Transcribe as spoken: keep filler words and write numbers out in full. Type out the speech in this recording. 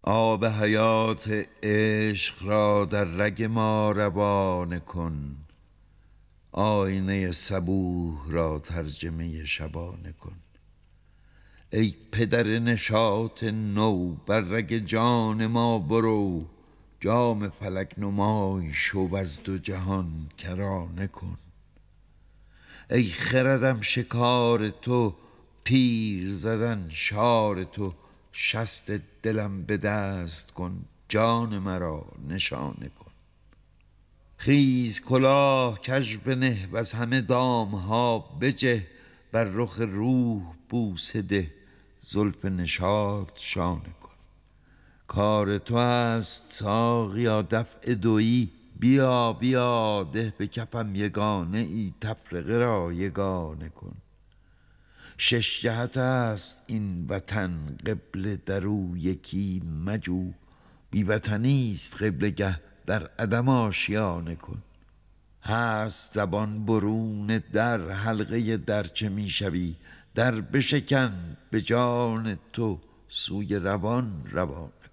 آب حیات عشق را در رگ ما روانه کن، آینه صبوح را ترجمه شبانه کن. ای پدر نشاط نو، بر رگ جان ما برو، جام فلک نمای شو از دو جهان کرانه کن. ای خردم شکار تو، پیر زدن شار تو، شست دلم به دست کن، جان مرا نشانه کن. خیز کلاه کژ بنه و از همه دام ها بجه، بر رخ روح بوسه ده، زلف نشاط شانه کن. کار تو است ساقیا دفع دویی، بیا بیا ده به کفم یگانه ای، تفرقه را یگانه کن. شش جهت است این وطن، قبله در او یکی مجو، بی وطنی است قبله گه، در عدم آشیانه کن. هست زبان برون در، حلقه در چه می شوی؟ در بشکن، به جان تو سوی روان روانه